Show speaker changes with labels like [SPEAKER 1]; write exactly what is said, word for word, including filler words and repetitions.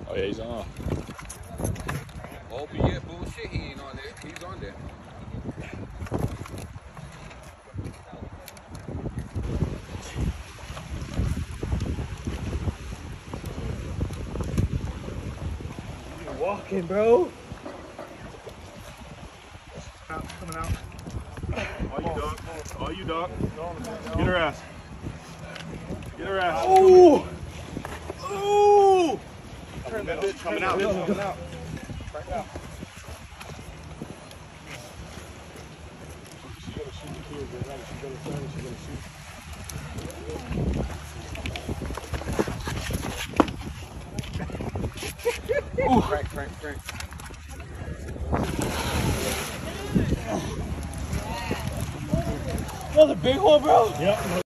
[SPEAKER 1] Oh yeah, he's on.
[SPEAKER 2] Oh, but yeah, bullshit, he ain't on there. He's on there.
[SPEAKER 3] You're walking, bro. Out, coming out.
[SPEAKER 4] All you, dog. All you, dog. Get her ass. Get her ass.
[SPEAKER 3] Oh!
[SPEAKER 4] Oh! Coming out. Coming out. Coming out.
[SPEAKER 3] Right now.
[SPEAKER 4] She's gonna shoot the kids. She's gonna turn and she's gonna shoot.
[SPEAKER 2] Ooh. Frank, Frank, Frank.
[SPEAKER 3] Another big one, bro.
[SPEAKER 4] Yep.